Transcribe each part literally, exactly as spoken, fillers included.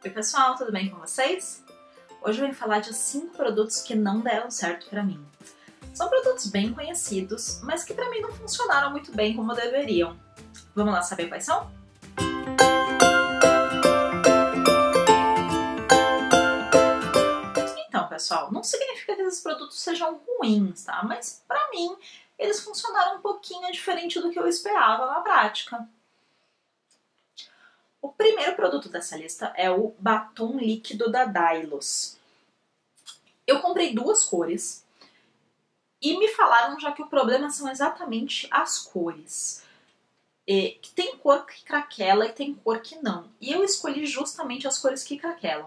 Oi pessoal, tudo bem com vocês? Hoje eu vim falar de cinco produtos que não deram certo pra mim. São produtos bem conhecidos, mas que pra mim não funcionaram muito bem como deveriam. Vamos lá saber quais são? Então pessoal, não significa que esses produtos sejam ruins, tá? Mas pra mim, eles funcionaram um pouquinho diferente do que eu esperava na prática. O primeiro produto dessa lista é o batom líquido da Dylos. Eu comprei duas cores e me falaram já que o problema são exatamente as cores. E, que tem cor que craquela e tem cor que não. E eu escolhi justamente as cores que craquelam.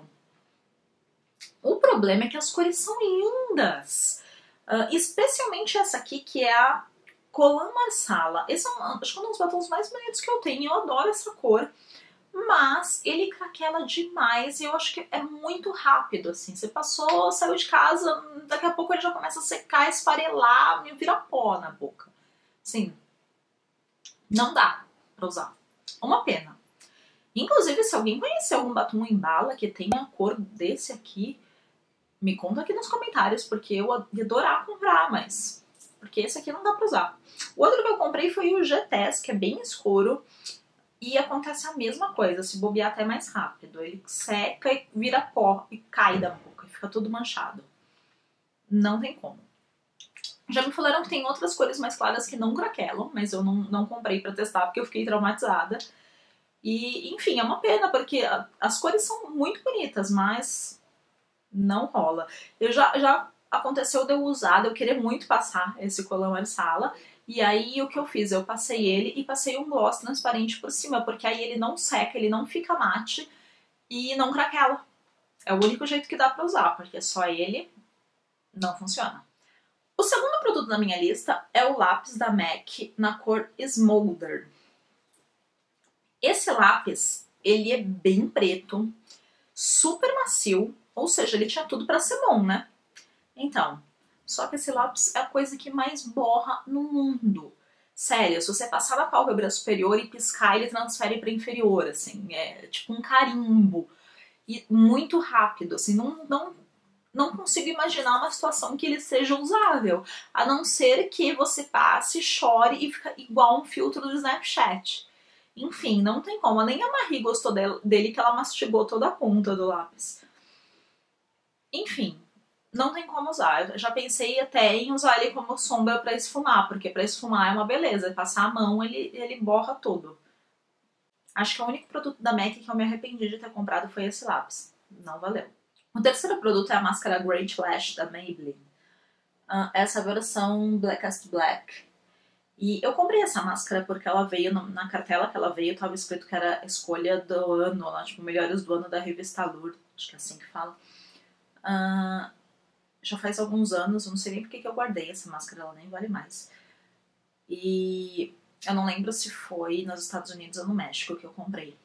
O problema é que as cores são lindas. Uh, especialmente essa aqui, que é a Colan Marsala. Esse é um, acho que é um dos batons mais bonitos que eu tenho. Eu adoro essa cor. Mas ele craquela demais e eu acho que é muito rápido, assim. Você passou, saiu de casa, daqui a pouco ele já começa a secar, esfarelar e vira pó na boca. Assim, não dá pra usar. Uma pena. Inclusive, se alguém conhecer algum batom em bala que tenha a cor desse aqui, me conta aqui nos comentários, porque eu ia adorar comprar, mas... porque esse aqui não dá pra usar. O outro que eu comprei foi o G-Test, que é bem escuro. E acontece a mesma coisa, se bobear até mais rápido. Ele seca e vira pó e cai da boca, e fica tudo manchado. Não tem como. Já me falaram que tem outras cores mais claras que não craquelam, mas eu não, não comprei pra testar porque eu fiquei traumatizada. E, enfim, é uma pena, porque as cores são muito bonitas, mas não rola. Eu já, já aconteceu de eu usar, de eu querer muito passar esse Colan Marsala. E aí o que eu fiz? Eu passei ele e passei um gloss transparente por cima, porque aí ele não seca, ele não fica mate e não craquela. É o único jeito que dá pra usar, porque só ele não funciona. O segundo produto da minha lista é o lápis da MAC na cor Smolder. Esse lápis, ele é bem preto, super macio, ou seja, ele tinha tudo pra ser bom, né? Então... só que esse lápis é a coisa que mais borra no mundo. Sério, se você passar na pálpebra superior e piscar, ele transfere para inferior, assim. É tipo um carimbo. E muito rápido, assim. Não, não, não consigo imaginar uma situação que ele seja usável. A não ser que você passe, chore e fica igual um filtro do Snapchat. Enfim, não tem como. Nem a Marie gostou dele, que ela mastigou toda a ponta do lápis. Enfim. Não tem como usar. Eu já pensei até em usar ele como sombra pra esfumar, porque pra esfumar é uma beleza. Passar a mão, ele, ele borra tudo. Acho que o único produto da MAC que eu me arrependi de ter comprado foi esse lápis. Não valeu. O terceiro produto é a máscara Great Lash da Maybelline. Uh, essa versão Blackest Black. E eu comprei essa máscara porque ela veio, no, na cartela que ela veio, estava escrito que era a escolha do ano, lá, tipo, melhores do ano da revista Allure. Acho que é assim que fala. Uh, Já faz alguns anos, eu não sei nem porque que eu guardei essa máscara, ela nem vale mais. E eu não lembro se foi nos Estados Unidos ou no México que eu comprei.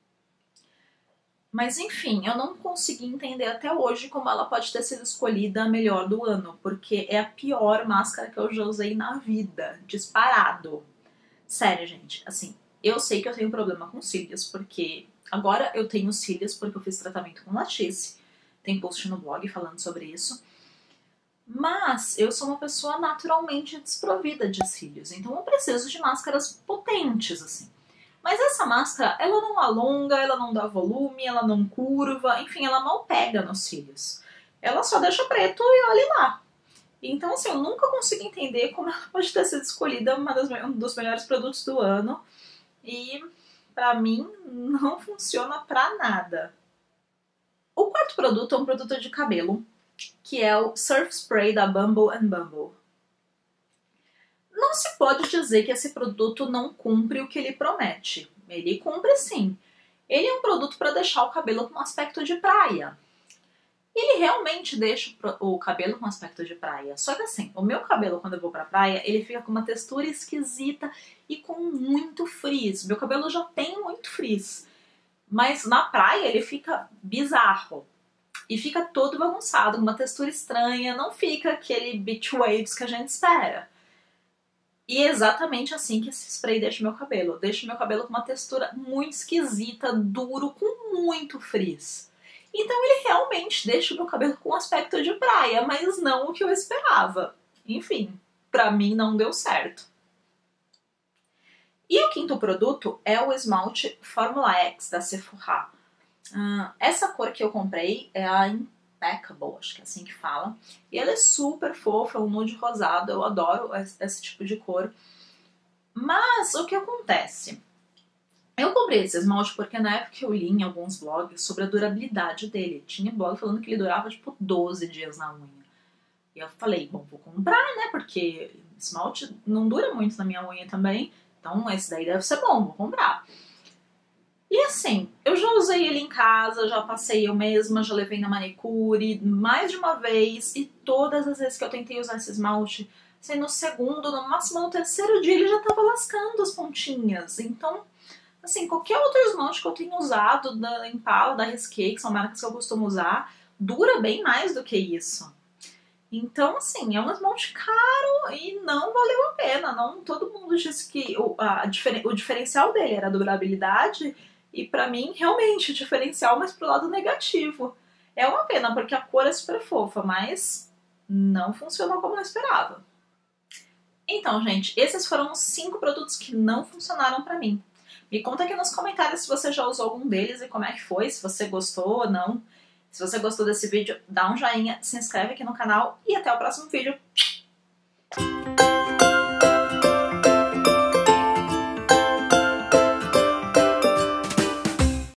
Mas enfim, eu não consegui entender até hoje como ela pode ter sido escolhida a melhor do ano, porque é a pior máscara que eu já usei na vida, disparado. Sério, gente, assim, eu sei que eu tenho problema com cílios, porque agora eu tenho cílios porque eu fiz tratamento com Latisse. Tem post no blog falando sobre isso. Mas eu sou uma pessoa naturalmente desprovida de cílios, então eu preciso de máscaras potentes, assim. Mas essa máscara, ela não alonga, ela não dá volume, ela não curva, enfim, ela mal pega nos cílios. Ela só deixa preto e olhe lá. Então, assim, eu nunca consigo entender como ela pode ter sido escolhida uma das, um dos melhores produtos do ano. E, pra mim, não funciona pra nada. O quarto produto é um produto de cabelo, que é o Surf Spray da Bumble and Bumble. Não se pode dizer que esse produto não cumpre o que ele promete. Ele cumpre sim. Ele é um produto para deixar o cabelo com um aspecto de praia. Ele realmente deixa o cabelo com um aspecto de praia. Só que assim, o meu cabelo quando eu vou pra praia, ele fica com uma textura esquisita e com muito frizz. Meu cabelo já tem muito frizz. Mas na praia ele fica bizarro. E fica todo bagunçado, com uma textura estranha, não fica aquele beach waves que a gente espera. E é exatamente assim que esse spray deixa meu cabelo. Deixa meu cabelo com uma textura muito esquisita, duro, com muito frizz. Então ele realmente deixa o meu cabelo com aspecto de praia, mas não o que eu esperava. Enfim, pra mim não deu certo. E o quinto produto é o esmalte Formula X da Sephora. Uh, essa cor que eu comprei é a Impeccable, acho que é assim que fala. E ela é super fofa, é um nude rosado, eu adoro esse, esse tipo de cor. Mas o que acontece? Eu comprei esse esmalte porque na época eu li em alguns blogs sobre a durabilidade dele. Tinha blog falando que ele durava tipo doze dias na unha. E eu falei, bom, vou comprar, né? Porque esmalte não dura muito na minha unha também. Então esse daí deve ser bom, vou comprar. E assim, eu já usei ele em casa, já passei eu mesma, já levei na manicure mais de uma vez. E todas as vezes que eu tentei usar esse esmalte, assim, no segundo, no máximo no terceiro dia, ele já tava lascando as pontinhas. Então, assim, qualquer outro esmalte que eu tenha usado da Impala, da Risqué, que são marcas que eu costumo usar, dura bem mais do que isso. Então, assim, é um esmalte caro e não valeu a pena. Não, todo mundo disse que o, a, o diferencial dele era a durabilidade e pra mim, realmente, diferencial, mas pro lado negativo. É uma pena, porque a cor é super fofa, mas não funcionou como eu esperava. Então, gente, esses foram os cinco produtos que não funcionaram pra mim. Me conta aqui nos comentários se você já usou algum deles e como é que foi, se você gostou ou não. Se você gostou desse vídeo, dá um joinha, se inscreve aqui no canal e até o próximo vídeo.